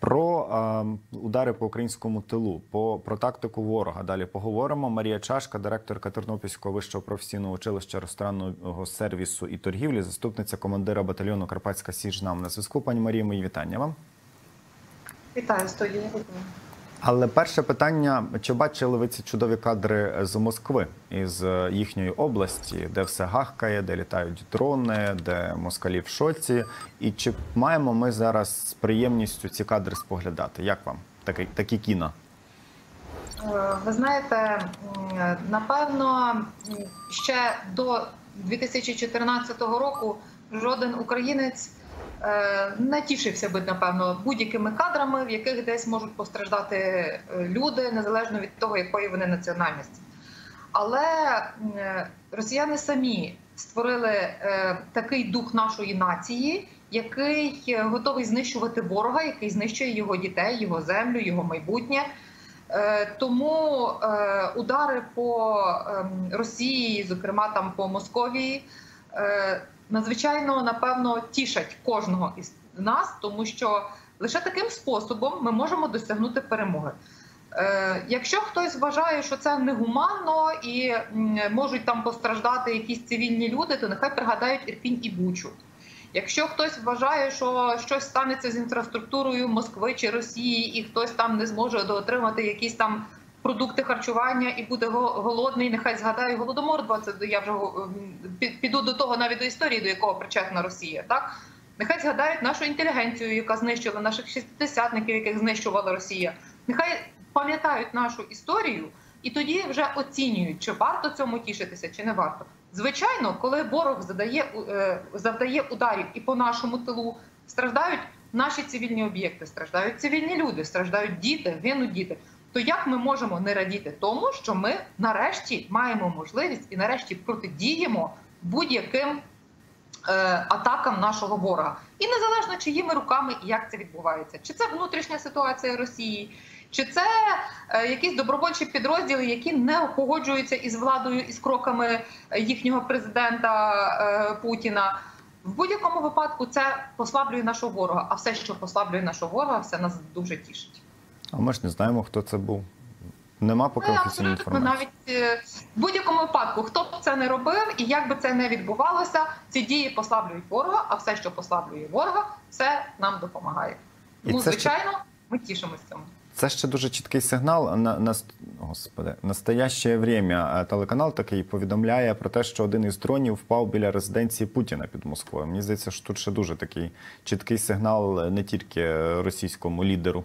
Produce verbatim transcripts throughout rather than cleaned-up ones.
Про е, удари по українському тилу, по, про тактику ворога далі поговоримо. Марія Чашка, директорка Тернопільського вищого професійного училища ресторанного сервісу і торгівлі, заступниця командира батальйону «Карпатська Січ» нам на зв'язку. Пані Марія, мої вітання вам. Вітаю, студія. Але перше питання, чи бачили ви ці чудові кадри з Москви, із їхньої області, де все гахкає, де літають дрони, де москалі в шоці? І чи маємо ми зараз з приємністю ці кадри споглядати? Як вам такі, такі кіно? Ви знаєте, напевно, ще до дві тисячі чотирнадцятого року жоден українець не тішився би, напевно, будь-якими кадрами, в яких десь можуть постраждати люди, незалежно від того, якої вони національності. Але росіяни самі створили такий дух нашої нації, який готовий знищувати ворога, який знищує його дітей, його землю, його майбутнє. Тому удари по Росії, зокрема там по Московії, надзвичайно, напевно, тішать кожного із нас, тому що лише таким способом ми можемо досягнути перемоги. Е, якщо хтось вважає, що це негуманно і можуть там постраждати якісь цивільні люди, то нехай пригадають Ірпінь і Бучу. Якщо хтось вважає, що щось станеться з інфраструктурою Москви чи Росії, і хтось там не зможе доотримати якісь там продукти харчування і буде голодний, нехай згадає Голодомор двадцять, я вже піду до того, навіть до історії, до якого причетна Росія, так? Нехай згадають нашу інтелігенцію, яка знищила наших шістдесятників, яких знищувала Росія. Нехай пам'ятають нашу історію і тоді вже оцінюють, чи варто цьому тішитися, чи не варто. Звичайно, коли ворог завдає, завдає ударів і по нашому тилу, страждають наші цивільні об'єкти, страждають цивільні люди, страждають діти, гинуть діти. То як ми можемо не радіти тому, що ми нарешті маємо можливість і нарешті протидіємо будь-яким е, атакам нашого ворога? І незалежно, чиїми руками і як це відбувається. Чи це внутрішня ситуація Росії, чи це е, якісь добровольчі підрозділи, які не погоджуються із владою, із кроками їхнього президента е, Путіна. В будь-якому випадку це послаблює нашого ворога, а все, що послаблює нашого ворога, все нас дуже тішить. А ми ж не знаємо, хто це був. Нема поки офіційної інформації. Навіть в будь-якому випадку, хто б це не робив і як би це не відбувалося, ці дії послаблюють ворога, а все, що послаблює ворога, все нам допомагає. Тому, звичайно, ще... ми тішимося цьому. Це ще дуже чіткий сигнал. На, на, господи, настояще время телеканал такий повідомляє про те, що один із дронів впав біля резиденції Путіна під Москвою. Мені здається, що тут ще дуже такий чіткий сигнал не тільки російському лідеру.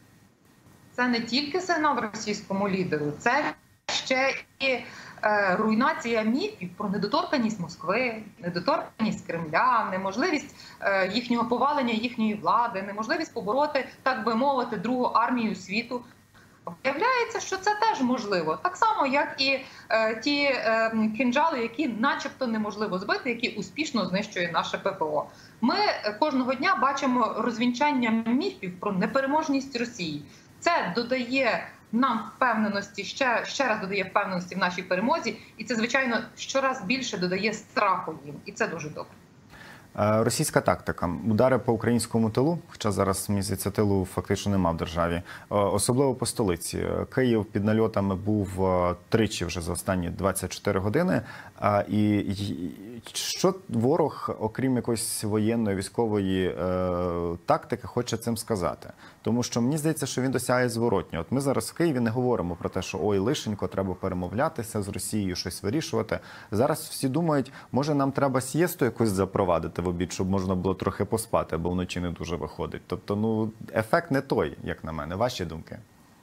Це не тільки сигнал російському лідеру, це ще і е, руйнація міфів про недоторканність Москви, недоторканність Кремля, неможливість е, їхнього повалення їхньої влади, неможливість побороти, так би мовити, другу армію світу. Виявляється, що це теж можливо. Так само, як і е, ті е, кинджали, які начебто неможливо збити, які успішно знищує наше ППО. Ми кожного дня бачимо розвінчання міфів про непереможність Росії. Це додає нам впевненості, ще, ще раз додає впевненості в нашій перемозі. І це, звичайно, щораз більше додає страху їм. І це дуже добре. Російська тактика. Удари по українському тилу, хоча зараз, мені здається, тилу фактично нема в державі. Особливо по столиці. Київ під нальотами був тричі вже за останні двадцять чотири години. І що ворог, окрім якоїсь воєнної, військової е, тактики, хоче цим сказати? Тому що мені здається, що він досягає зворотнього. От ми зараз в Києві не говоримо про те, що ой, лишенько, треба перемовлятися з Росією, щось вирішувати. Зараз всі думають, може нам треба сієсту якусь запровадити в обід, щоб можна було трохи поспати, бо вночі не дуже виходить. Тобто, ну, ефект не той, як на мене. Ваші думки?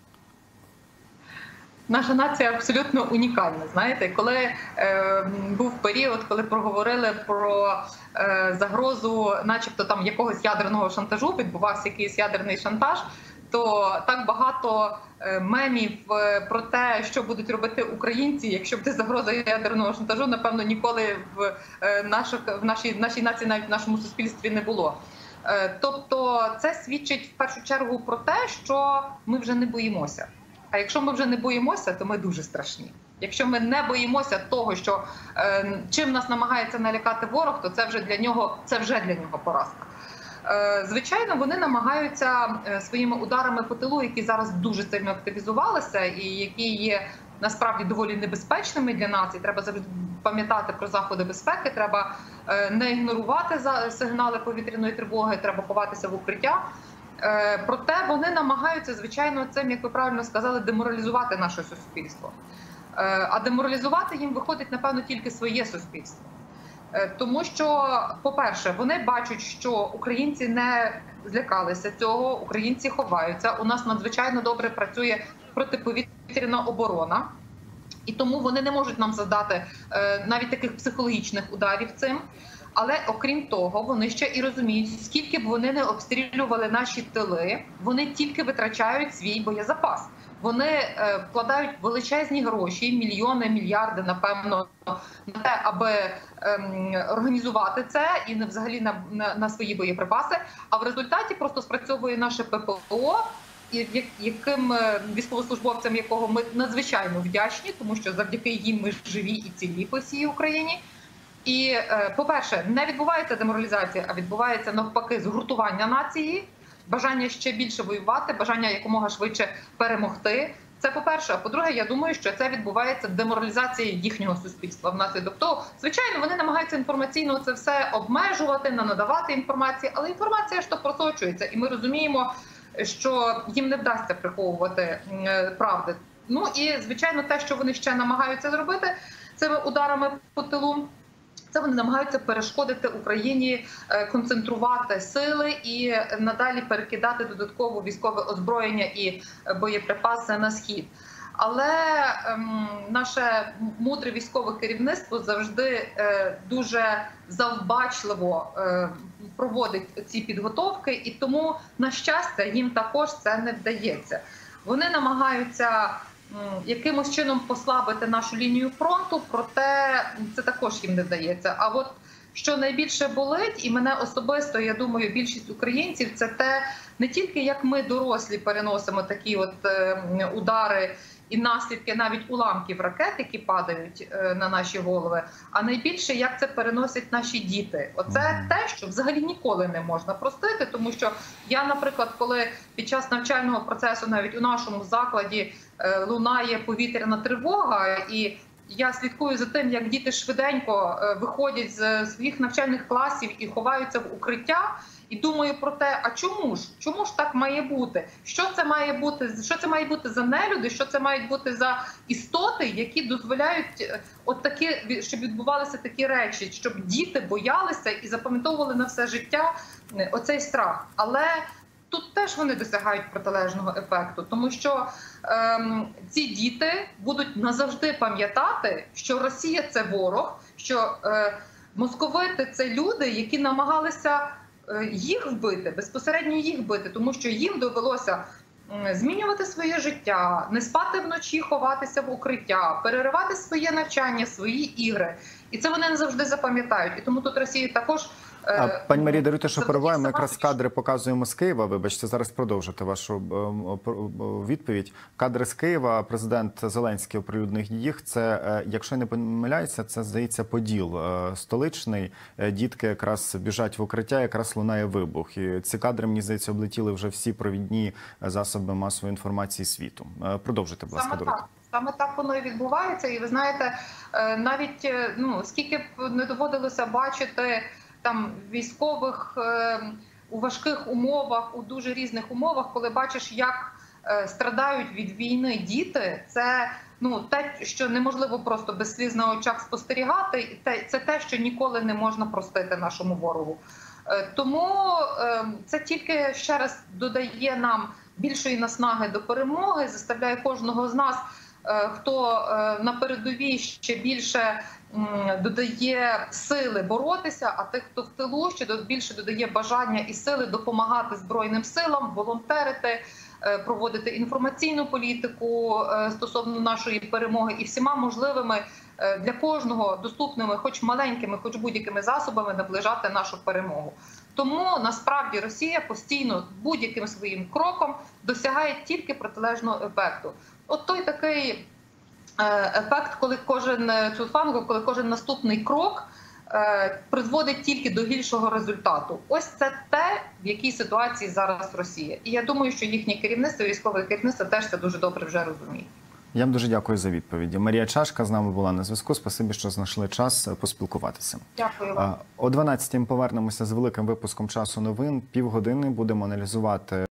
Наша нація абсолютно унікальна. Знаєте, коли е, був період, коли проговорили про е, загрозу, начебто там якогось ядерного шантажу, відбувався якийсь ядерний шантаж, то так багато е, мемів е, про те, що будуть робити українці, якщо буде загроза ядерного шантажу, напевно, ніколи в, е, наших, в, нашій, в нашій нації, навіть в нашому суспільстві не було. Е, тобто це свідчить в першу чергу про те, що ми вже не боїмося. А якщо ми вже не боїмося, то ми дуже страшні. Якщо ми не боїмося того, що е, чим нас намагається налякати ворог, то це вже для нього, це вже для нього поразка. Звичайно, вони намагаються своїми ударами по тилу, які зараз дуже сильно активізувалися і які є насправді доволі небезпечними для нас, і треба завжди пам'ятати про заходи безпеки, треба не ігнорувати сигнали повітряної тривоги, треба ховатися в укриття. Проте вони намагаються, звичайно, цим, як ви правильно сказали, деморалізувати наше суспільство. А деморалізувати їм виходить, напевно, тільки своє суспільство. Тому що, по-перше, вони бачать, що українці не злякалися цього, українці ховаються. У нас надзвичайно добре працює протиповітряна оборона. І тому вони не можуть нам завдати навіть таких психологічних ударів цим. Але окрім того, вони ще і розуміють, скільки б вони не обстрілювали наші тили, вони тільки витрачають свій боєзапас. Вони е, вкладають величезні гроші, мільйони, мільярди, напевно, на те, аби е, організувати це і не взагалі на, на, на свої боєприпаси. А в результаті просто спрацьовує наше ППО, і яким військовослужбовцям якого ми надзвичайно вдячні, тому що завдяки їм ми живі і цілі по всій Україні. І, по-перше, не відбувається деморалізація, а відбувається навпаки згуртування нації, бажання ще більше воювати, бажання якомога швидше перемогти. Це по-перше. А по-друге, я думаю, що це відбувається деморалізація їхнього суспільства внаслідок того. Звичайно, вони намагаються інформаційно це все обмежувати, не надавати інформації, але інформація ж то просочується. І ми розуміємо, що їм не вдасться приховувати правди. Ну і, звичайно, те, що вони ще намагаються зробити цими ударами по тилу, це вони намагаються перешкодити Україні концентрувати сили і надалі перекидати додатково військове озброєння і боєприпаси на схід. Але ем, наше мудре військове керівництво завжди е, дуже завбачливо е, проводить ці підготовки, і тому, на щастя, їм також це не вдається. Вони намагаються якимось чином послабити нашу лінію фронту, проте це також їм не вдається. А от що найбільше болить, і мене особисто, я думаю, більшість українців, це те, не тільки як ми, дорослі, переносимо такі от е, удари і наслідки навіть уламків ракет, які падають е, на наші голови, а найбільше, як це переносять наші діти. Оце те, що взагалі ніколи не можна простити, тому що я, наприклад, коли під час навчального процесу навіть у нашому закладі е, лунає повітряна тривога, і я слідкую за тим, як діти швиденько виходять з своїх навчальних класів і ховаються в укриття, і думаю про те, а чому ж? Чому ж так має бути? Що це має бути? Що це має бути за нелюди? Що це мають бути за істоти, які дозволяють от такі, щоб відбувалися такі речі, щоб діти боялися і запам'ятовували на все життя оцей страх. Але тут теж вони досягають протилежного ефекту, тому що ем, ці діти будуть назавжди пам'ятати, що Росія – це ворог, що е, московити – це люди, які намагалися е, їх вбити, безпосередньо їх вбити, тому що їм довелося е, змінювати своє життя, не спати вночі, ховатися в укриття, переривати своє навчання, свої ігри. І це вони не завжди запам'ятають. І тому тут Росія також... А, пані Марія, даруйте, що перебуваємо. Ми якраз кадри показуємо з Києва. Вибачте, зараз продовжити вашу відповідь. Кадри з Києва. Президент Зеленський оприлюднив їх. Це, якщо не помиляюся, це, здається, Поділ столичний. Дітки якраз біжать в укриття, якраз лунає вибух. І ці кадри, мені здається, облетіли вже всі провідні засоби масової інформації світу. Продовжуйте, будь ласка, Даруйте. Саме так воно і відбувається. І ви знаєте, навіть ну, скільки б не доводилося бачити там військових е, у важких умовах, у дуже різних умовах, коли бачиш, як е, страдають від війни діти, це ну те, що неможливо просто без сліз на очах спостерігати, те, це те, що ніколи не можна простити нашому ворогу. Е, тому е, це тільки ще раз додає нам більшої наснаги до перемоги, заставляє кожного з нас, е, хто е, на передовій, ще більше додає сили боротися, а тих, хто в тилу, ще більше додає бажання і сили допомагати Збройним силам, волонтерити, проводити інформаційну політику стосовно нашої перемоги і всіма можливими для кожного доступними, хоч маленькими, хоч будь-якими засобами наближати нашу перемогу. Тому насправді Росія постійно будь-яким своїм кроком досягає тільки протилежного ефекту. От той такий ефект, коли кожен цю фангу, коли кожен наступний крок е, призводить тільки до гіршого результату. Ось це те, в якій ситуації зараз Росія. І я думаю, що їхнє керівництво, військове керівництво теж це дуже добре вже розуміє. Я вам дуже дякую за відповіді. Марія Чашка з нами була на зв'язку. Спасибі, що знайшли час поспілкуватися. Дякую вам. О дванадцятій ми повернемося з великим випуском «Часу новин». Півгодини будемо аналізувати